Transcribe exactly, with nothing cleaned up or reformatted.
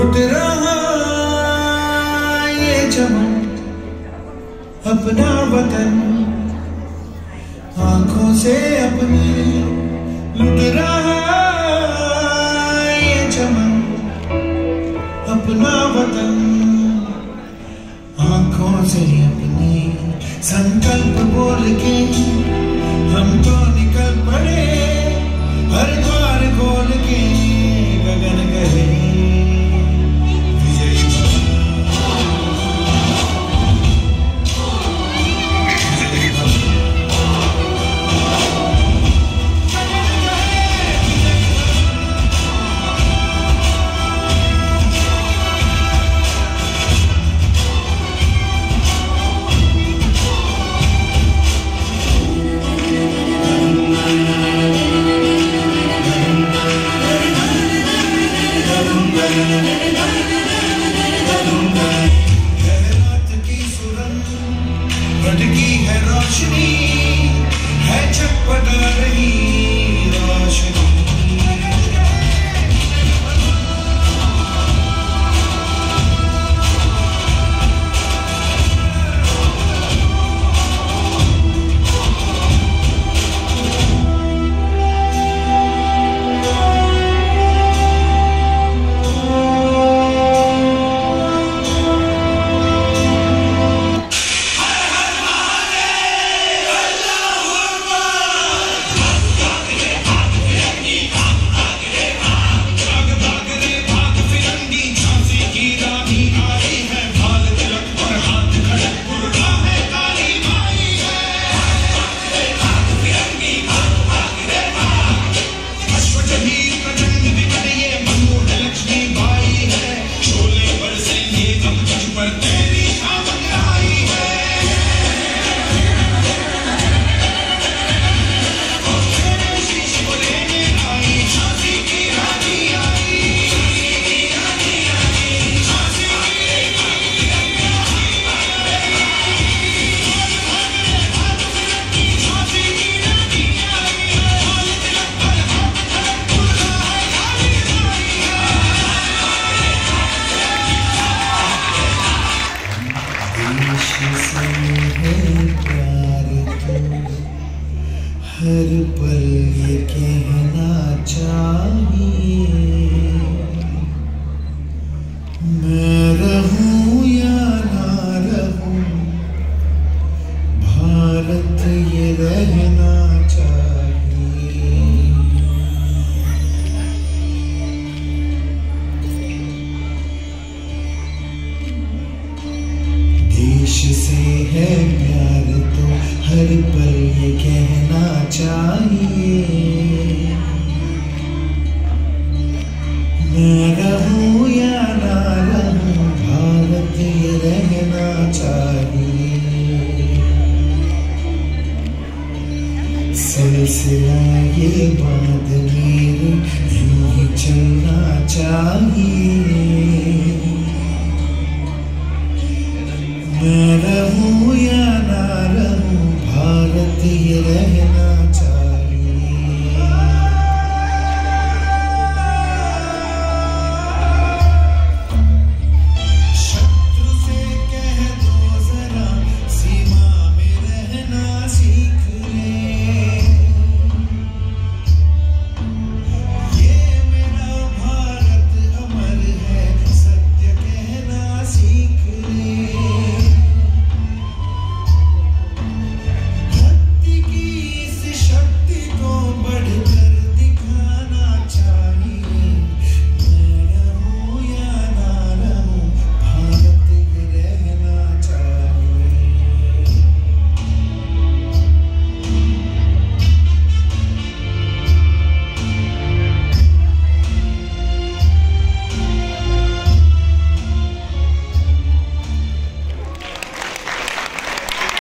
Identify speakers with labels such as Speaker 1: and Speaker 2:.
Speaker 1: लुट रहा ये चमन अपना वतन आंखों से अपनी लुट रहा ये चमन अपना वतन आंखों से अपनी संकल्प बोल के हम तो निकल पड़े हर द्वार खोल के गगन कहे भटकी है रोशनी है चटपटा रही रोशनी हर पल ये कहना चाहिए मैं रहूं या ना रहूं भारत ये रहना चाहिए। देश से है प्यार तो हर पल ये कहना चाहिए मैं रहूं या ना रहूं भारत ये रहना चाहिए। सिलसिला ये बात मेरे यूं ही चलना चाहिए।